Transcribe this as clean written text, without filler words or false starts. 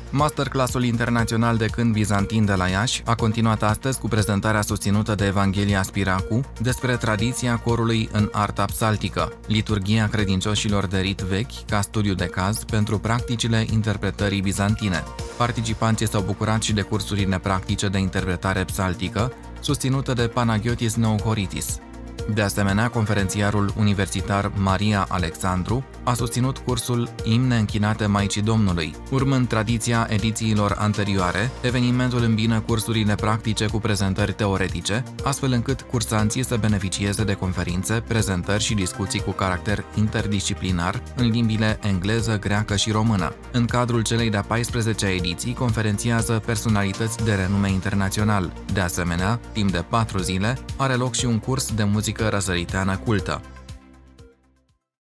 Masterclassul internațional de cânt bizantin de la Iași a continuat astăzi cu prezentarea susținută de Evanghelia Spiracu despre tradiția corului în arta psaltică, liturghia credincioșilor de rit vechi ca studiu de caz pentru practicile interpretării bizantine. Participanții s-au bucurat și de cursurile practice de interpretare psaltică, susținută de Panagiotis Neohoritis. De asemenea, conferențiarul universitar Maria Alexandru a susținut cursul Imne închinate Maicii Domnului. Urmând tradiția edițiilor anterioare, evenimentul îmbină cursurile practice cu prezentări teoretice, astfel încât cursanții să beneficieze de conferințe, prezentări și discuții cu caracter interdisciplinar în limbile engleză, greacă și română. În cadrul celei de-a 14-a ediții, conferențiază personalități de renume internațional. De asemenea, timp de 4 zile, are loc și un curs de muzică răsăriteană cultă.